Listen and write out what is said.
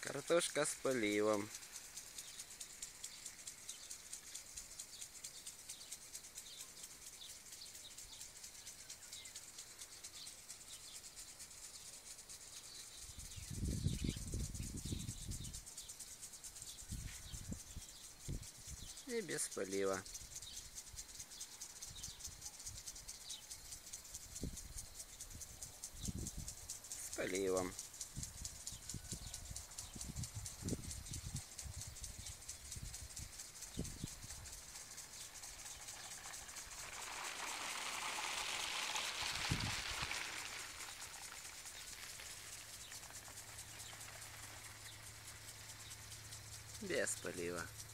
Картошка с поливом. И без полива. С поливом. Без полива.